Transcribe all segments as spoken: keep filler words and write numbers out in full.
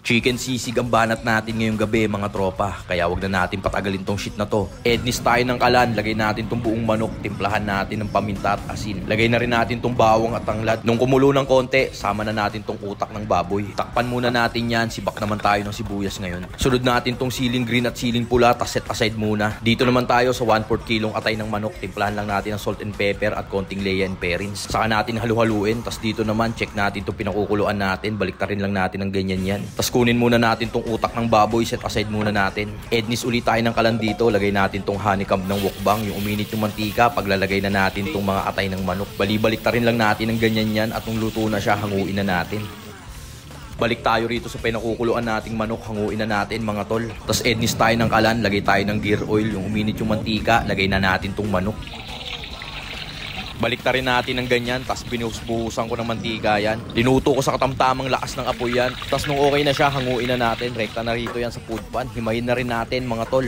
Chicken sisig ang banat natin ngayong gabi mga tropa. Kaya wag na natin patagalin tong shit na to. Ednis tayo ng kalan, lagay natin tong buong manok, timplahan natin ng paminta at asin. Lagay na rin natin tong bawang at tanglad. Nung kumulo ng konti, sama na natin tong utak ng baboy. Takpan muna natin yan, sibak naman tayo ng sibuyas ngayon. Sunod natin tong siling green at siling pula, tas set aside muna. Dito naman tayo sa one fourth kilong atay ng manok, timplahan lang natin ng salt and pepper at konting leya and perins. Saka natin halu-haluin, tas dito naman check natin tong pinakukuluan natin, baliktarin lang natin ng ganyan yan. Tas kunin muna natin tong utak ng baboy, set aside muna natin. Ednis ulit tayo ng kalan dito, lagay natin tong honeycomb ng wokbang, yung uminit yung mantika, paglalagay na natin tong mga atay ng manok. Balibalik ta rin lang natin ng ganyan yan at nung luto na siya, hanguin na natin. Balik tayo rito sa pinakukuluan nating manok, hanguin na natin mga tol. Tapos ednis tayo ng kalan, lagay tayo ng gear oil, yung uminit yung mantika, lagay na natin tong manok. Balik ta rin natin ng ganyan, tapos binuhus-buhusan ko ng mantika yan. Linuto ko sa katamtamang lakas ng apoy yan. Tapos nung okay na siya, hanguin na natin. Rekta na rito yan sa food pan. Himayin na rin natin mga tol.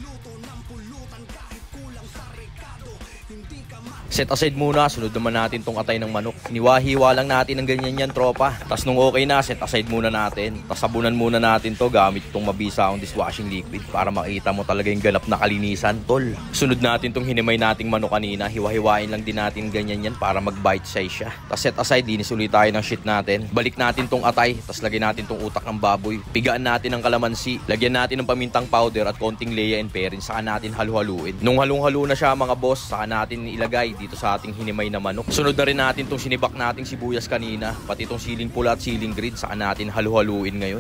Set aside muna, sunod naman natin tong atay ng manok. Hiniwa-hiwa lang natin ng ganyan yan tropa. Tapos nung okay na, set aside muna natin. Tapos sabunan muna natin to gamit itong mabisa akong dishwashing liquid para makita mo talaga yung ganap na kalinisan tol. Sunod natin tong hinimay nating manok kanina. Hiwa-hiwain lang din natin ganyan yan para mag-bite size siya. Tapos set aside, dinis ulit tayo ng shit natin. Balik natin tong atay, tapos lagyan natin tong utak ng baboy. Pigaan natin ng kalamansi. Lagyan natin ng pamintang powder at konting leya and perin. Saka natin halu-haluin. Nung halung-halo na siya mga boss, saka natin ilagay dito sa ating hinimay na manok. Sunod na rin natin itong sinibak nating sibuyas kanina, pati itong siling pula at siling green, saka natin halu-haluin ngayon.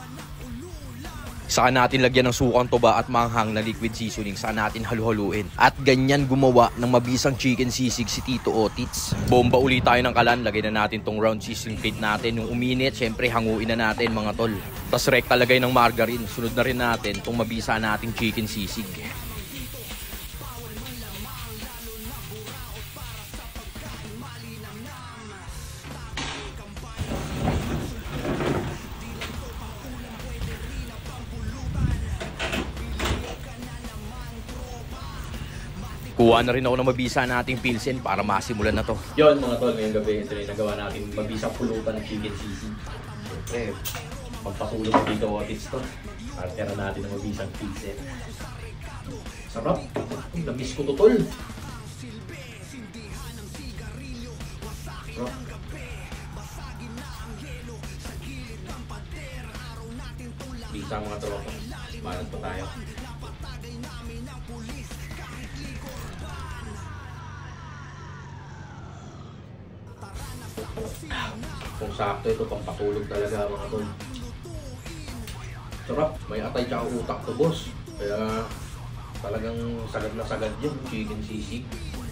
Saka natin lagyan ng sukang tuba at manghang na liquid seasoning, saka natin halu-haluin. At ganyan gumawa ng mabisang chicken sisig si Tito Otits. Bomba ulit tayo ng kalan, lagay na natin itong round seasoning plate natin. Yung uminit, syempre hanguin na natin mga tol. Tapos rekta lagay ng margarine. Sunod na rin natin itong mabisa nating chicken sisig. Kuha na rin ako ng mabisa nating pilsen para masimulan na to. Yon mga tol, ngayong gabi ito yung nagawa natin mabisang pulutan ng chicken sisig. Siyempre, magpatulog ko dito Otits to. Partera natin ng mabisang pilsen. Sarap! Namiss ko to tol! Sarap! Bisa mga tol ako. Balat pa tayo. Kung sakto ito, pang patulog talaga mga tol. Sarap, may atay tsaka utak to boss. Kaya talagang sagad na sagad yun, chicken sisig.